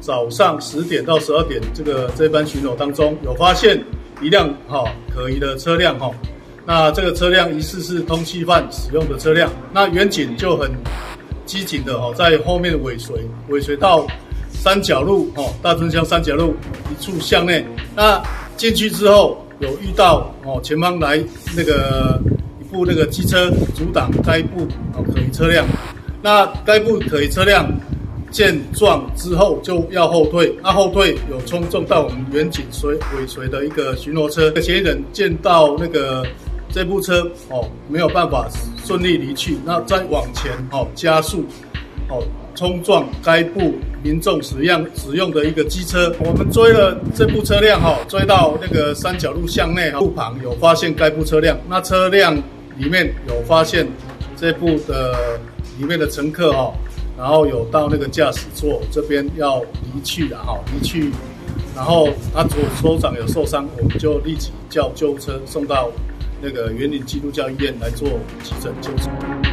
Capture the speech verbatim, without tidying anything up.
早上十点到十二点这个这班巡逻当中，有发现一辆哈、哦、可疑的车辆哈、哦。那这个车辆疑似是通缉犯使用的车辆，那员警就很机警的哈、哦，在后面尾随，尾随到三角路哦，大墩乡三角路一处巷内。那进去之后，有遇到哦前方来那个一部那个机车阻挡该部哦可疑车辆。那该部可疑车辆见状之后就要后退，那后退有冲撞到我们员警随尾随的一个巡逻车。嫌疑人见到那个这部车哦没有办法顺利离去，那再往前哦加速哦冲撞该部民众使用使用的一个机车。我们追了这部车辆哈、哦，追到那个三角路巷内路旁有发现该部车辆，那车辆里面有发现这部的。里面的乘客哈、哦，然后有到那个驾驶座这边要离去了哈，离去，然后他左手掌有受伤，我们就立即叫救护车送到那个员林基督教医院来做急诊救治。